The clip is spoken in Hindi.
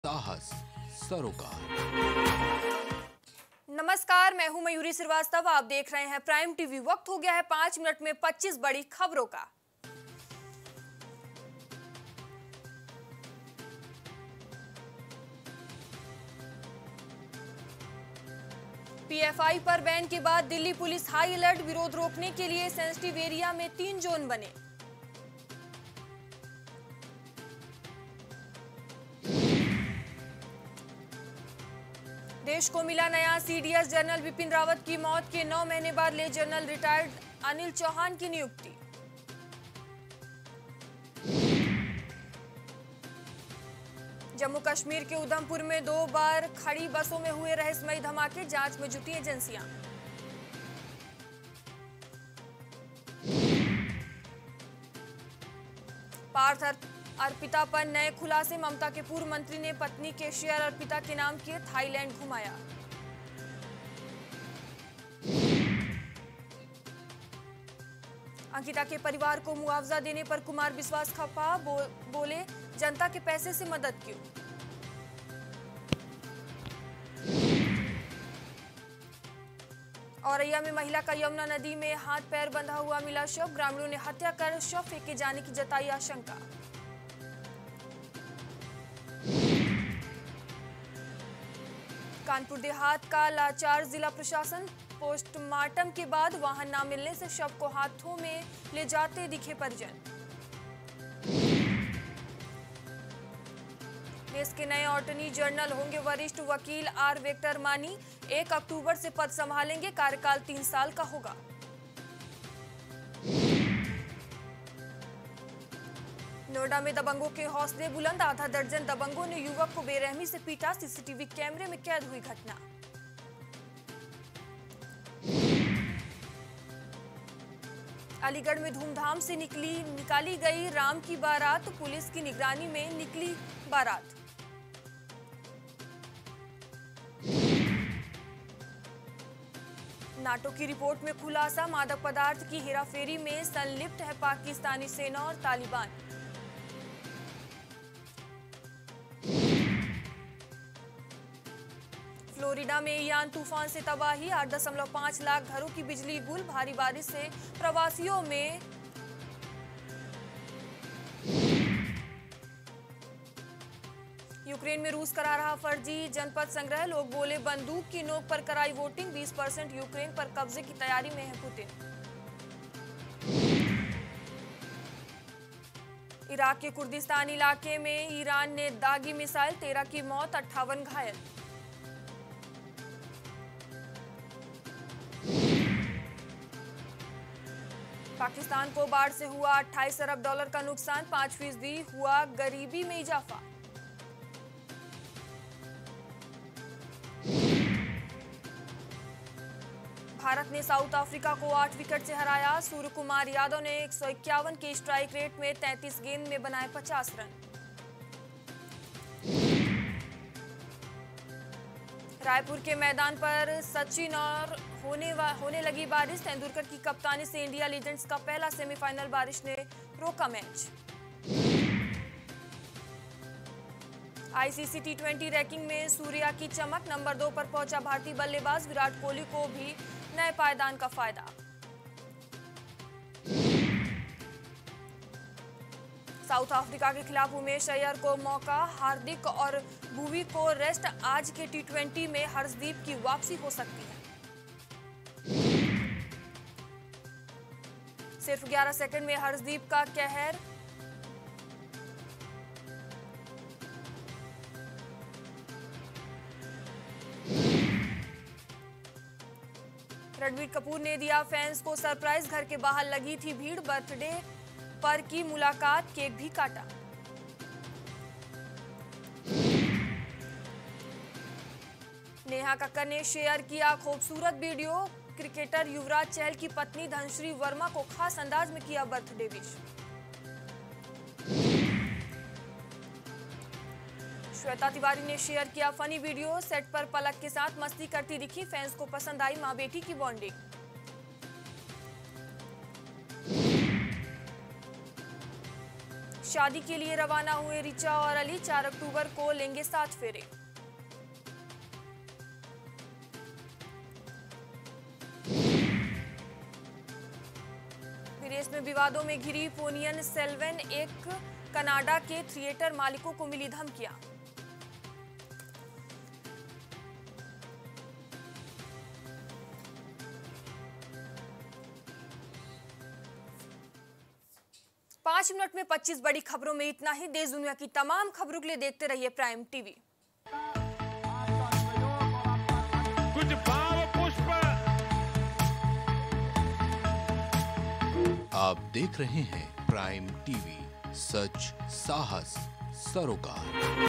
साहस सरोकार। नमस्कार, मैं हूं मयूरी श्रीवास्तव। आप देख रहे हैं प्राइम टीवी। वक्त हो गया है 5 मिनट में 25 बड़ी खबरों का। पीएफआई पर बैन के बाद दिल्ली पुलिस हाई अलर्ट। विरोध रोकने के लिए सेंसिटिव एरिया में 3 जोन बने। देश को मिला नया सीडीएस। जनरल बिपिन रावत की मौत के 9 महीने बाद ले जनरल रिटायर्ड अनिल चौहान की नियुक्ति। जम्मू कश्मीर के उधमपुर में 2 बार खड़ी बसों में हुए रहस्यमयी धमाके। जांच में जुटी एजेंसियां। पार्थ अर्पिता पर नए खुलासे। ममता के पूर्व मंत्री ने पत्नी के शेयर अर्पिता के नाम किए। थाईलैंड घुमाया। अंकिता के परिवार को मुआवजा देने पर कुमार विश्वास खफा। बोले जनता के पैसे से मदद क्यों। औरैया में महिला का यमुना नदी में हाथ पैर बंधा हुआ मिला शव। ग्रामीणों ने हत्या कर शव फेंके जाने की जताई आशंका। कानपुर देहात का लाचार जिला प्रशासन। पोस्टमार्टम के बाद वाहन न मिलने से शव को हाथों में ले जाते दिखे परिजन। देश के नए अटॉर्नी जनरल होंगे वरिष्ठ वकील आर वेंकटरमणि। 1 अक्टूबर से पद संभालेंगे। कार्यकाल 3 साल का होगा। नोएडा में दबंगों के हौसले बुलंद। आधा दर्जन दबंगों ने युवक को बेरहमी से पीटा। सीसीटीवी कैमरे में कैद हुई घटना। अलीगढ़ में धूमधाम से निकाली गई राम की बारात। पुलिस की निगरानी में निकली बारात। नाटो की रिपोर्ट में खुलासा। मादक पदार्थ की हेराफेरी में संलिप्त है पाकिस्तानी सेना और तालिबान। फ्लोरिडा में यान तूफान से तबाही। 8.5 लाख घरों की बिजली गुल। भारी बारिश से प्रवासियों में यूक्रेन में रूस करा रहा फर्जी जनपद संग्रह। लोग बोले बंदूक की नोक पर कराई वोटिंग। 20% यूक्रेन पर कब्जे की तैयारी में है पुतिन। इराक के कुर्दिस्तान इलाके में ईरान ने दागी मिसाइल। 13 की मौत, 58 घायल। पाकिस्तान को बाढ़ से हुआ 28 अरब डॉलर का नुकसान। 5% हुआ गरीबी में इजाफा। भारत ने साउथ अफ्रीका को 8 विकेट से हराया। सूर्य कुमार यादव ने 151 के स्ट्राइक रेट में 33 गेंद में बनाए 50 रन। रायपुर के मैदान पर सचिन और होने लगी बारिश। तेंदुलकर की कप्तानी से इंडिया लीजेंड्स का पहला सेमीफाइनल। बारिश ने रोका मैच। आईसीसी टी20 रैंकिंग में सूर्या की चमक। नंबर 2 पर पहुंचा भारतीय बल्लेबाज। विराट कोहली को भी नए पायदान का फायदा। साउथ अफ्रीका के खिलाफ उमेश अय्यर को मौका। हार्दिक और भुवी को रेस्ट। आज के टी20 में हर्षदीप की वापसी हो सकती है। सिर्फ 11 सेकंड में हर्षदीप का कहर। रणबीर कपूर ने दिया फैंस को सरप्राइज। घर के बाहर लगी थी भीड़। बर्थडे पर की मुलाकात, केक भी काटा। नेहा कक्कर ने शेयर किया खूबसूरत वीडियो। क्रिकेटर युवराज चहल की पत्नी धनश्री वर्मा को खास अंदाज में किया बर्थडे विश। श्वेता तिवारी ने शेयर किया फनी वीडियो। सेट पर पलक के साथ मस्ती करती दिखी। फैंस को पसंद आई मां बेटी की बॉन्डिंग। शादी के लिए रवाना हुए रिचा और अली। 4 अक्टूबर को लेंगे 7 फेरे। विदेश में विवादों में घिरी पोनियन सेल्वेन। एक कनाडा के थिएटर मालिकों को मिली धमकियां। पांच मिनट में 25 बड़ी खबरों में इतना ही। देश दुनिया की तमाम खबरों के लिए देखते रहिए प्राइम टीवी। कुछ भाव पुष्प। आप देख रहे हैं प्राइम टीवी, सच साहस सरोकार।